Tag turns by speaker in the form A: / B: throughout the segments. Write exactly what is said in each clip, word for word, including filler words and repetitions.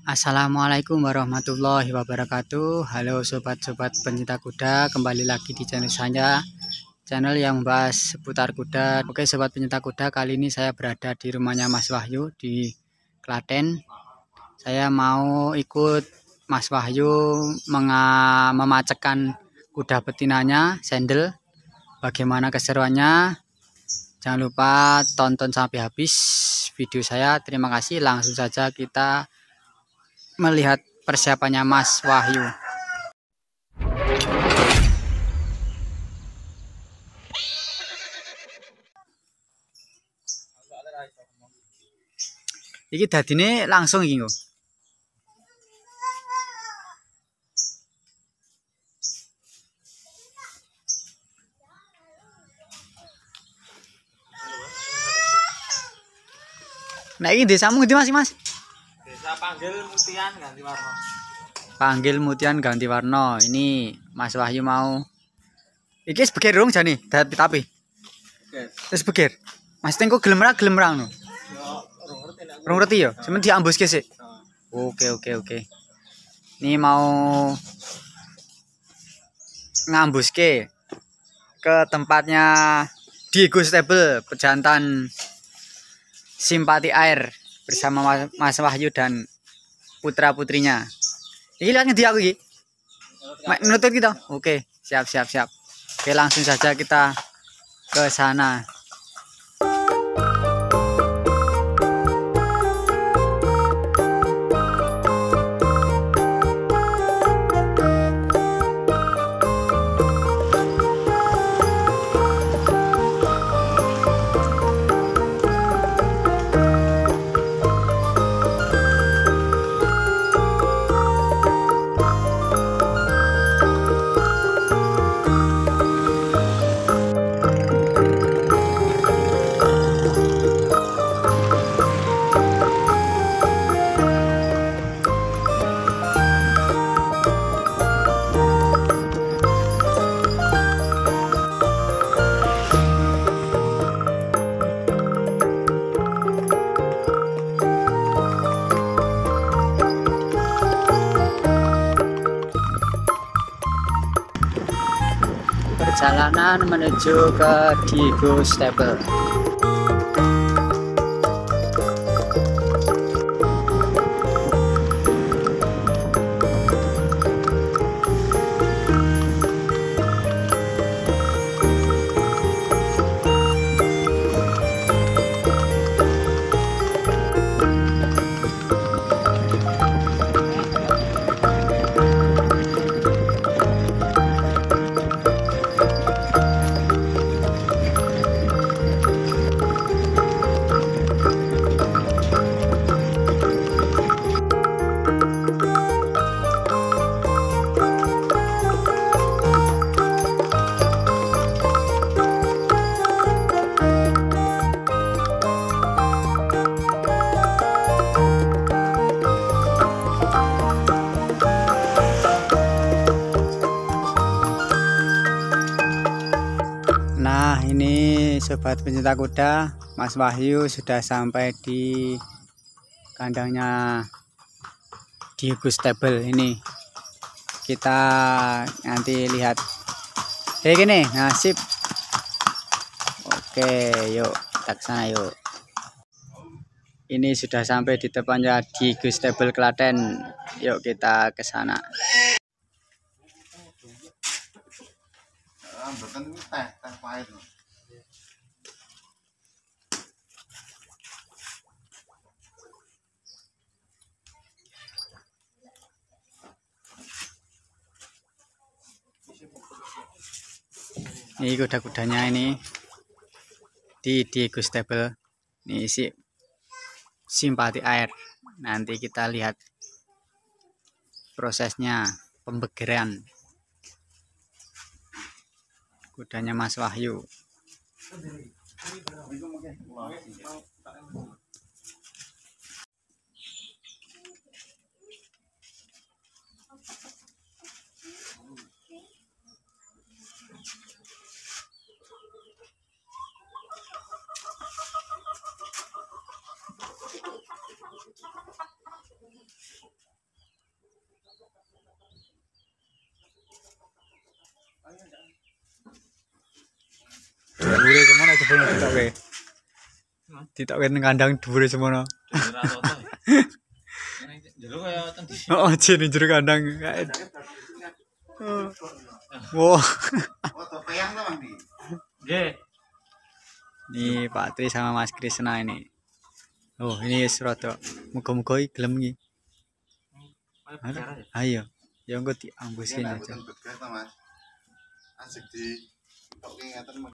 A: Assalamualaikum warahmatullahi wabarakatuh. Halo sobat-sobat pencinta kuda, kembali lagi di channel saya, channel yang membahas seputar kuda. Oke sobat pencinta kuda, kali ini saya berada di rumahnya Mas Wahyu di Klaten. Saya mau ikut Mas Wahyu memacekkan kuda betinanya sandal. Bagaimana keseruannya? Jangan lupa tonton sampai habis video saya. Terima kasih. Langsung saja kita melihat persiapannya Mas Wahyu. Iki dadine langsung iki kok. Nah iki desamu ngendi Mas, Mas?
B: Desa Panggil Mutian ganti warna.
A: Panggil Mutian ganti warna. Ini Mas Wahyu mau. Iki sebeger rung jane, tapi tapi. Wis beger. Mas tengko gelem ra gelem ra ngono.
B: Yo rong ngerti nek.
A: Rung ngerti ya? Semen diambuske sik. Oke oke oke. Ini mau ngambuske ke tempatnya Diego Stable pejantan Simpati Air bersama Mas Wahyu dan putra-putrinya. Ini lihat ngendi aku iki? Menurut kita. Oke, siap siap siap. Oke, langsung saja kita ke sana. Perjalanan menuju ke Diego Stable. Nah ini sobat pencinta kuda, Mas Wahyu sudah sampai di kandangnya Diego Stable ini. Kita nanti lihat kayak gini, nasib. Oke yuk kita ke sana yuk. Ini sudah sampai di depannya Diego Stable Klaten. Yuk kita ke sana.
B: Teh, teh pahit.
A: Ini kuda-kudanya ini di Diego Stable. Ini isi Simpati Air. Nanti kita lihat prosesnya pembegeran kudanya Mas Wahyu. Dhuwure semono jebule ditokke. Ditokke ning kandang dhuwure semono.
B: Jero kaya tendi.
A: Oh, jene jero kandang. Wah.
B: Foto peyang to, Mang Di. Nggih.
A: Nih Pak Tri sama Mas Krisna ini. Oh, ini rada muga-muga iki gelem iki. Ayo. Ya engko diambusin aja.
B: Asik di tokke ngaten.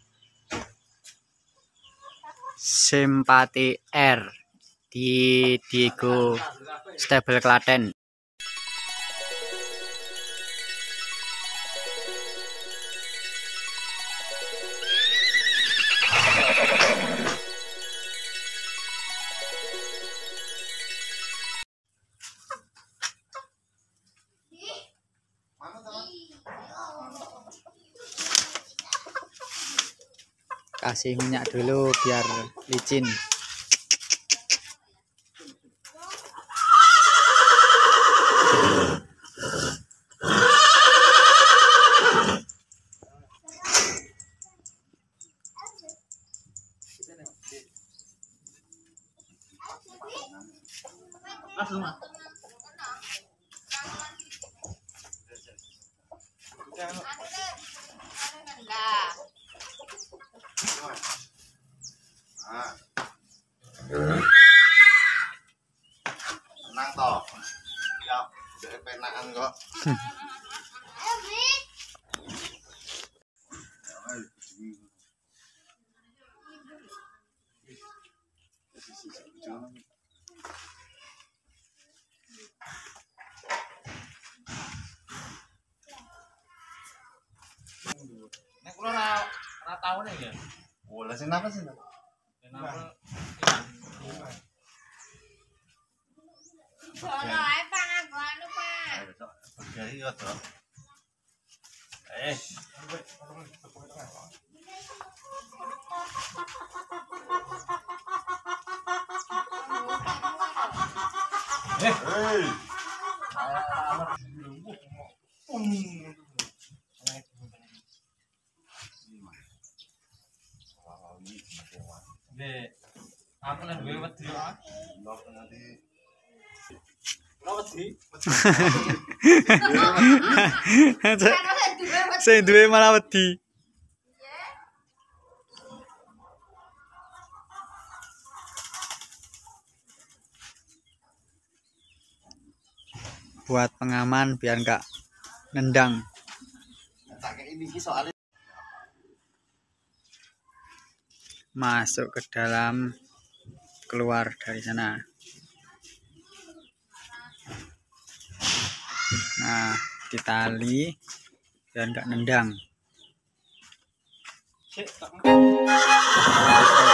A: Simpati R di Diego Stable Klaten. Kasih minyak dulu biar licin.
B: Tenang toh. Ya, udah penakan kok.
C: Nek kula ora ora tau nek ya.
B: Oh, lah sing apa sih?
C: Kenapa?
D: Sono ae pangan anu, Pak.
B: Bergari yo to. Eh, hei.
C: Nggih. Aku nek duwe wedi kok.
B: Ndok nanti.
C: Ora wedi.
A: Sing duwe malah wedi. Buat pengaman biar enggak nendang.
B: Tak kayak ini soalnya
A: Masuk ke dalam, keluar dari sana. Nah, ditali biar enggak nendang.
C: Sik tak